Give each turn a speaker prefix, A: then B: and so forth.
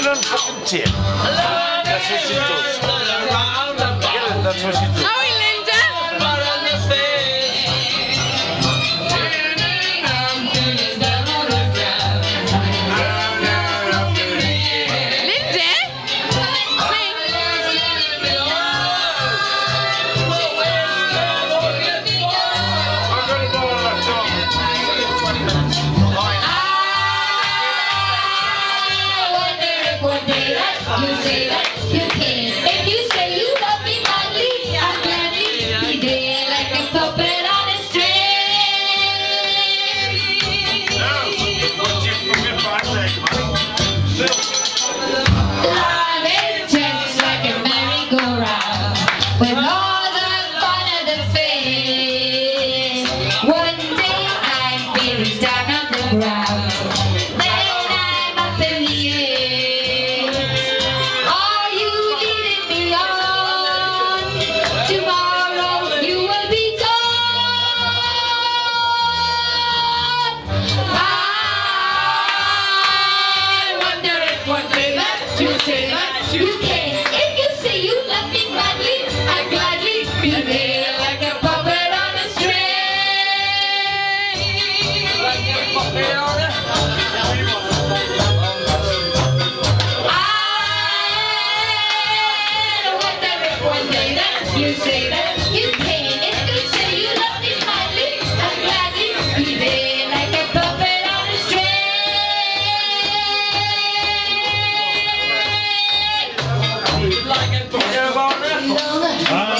A: excellent fucking tip. That's what she does. Yeah, that's what she does.
B: How are you, Linda?
C: You say that you can. If you say you love me madly, I'm gladly be there like a puppet on a string. Life is just like a merry-go-round with all the fun of the face. One day I'm feeling down on the ground, then I'm up in the air. Tomorrow you will be gone. I wonder if one day that you say that you can. If you say you love me madly, I'd gladly be there like a puppet on a string. Like a puppet on a you say that you can. If you say you love me madly, I'd gladly be there like a puppet on a string. Like a puppet on a string.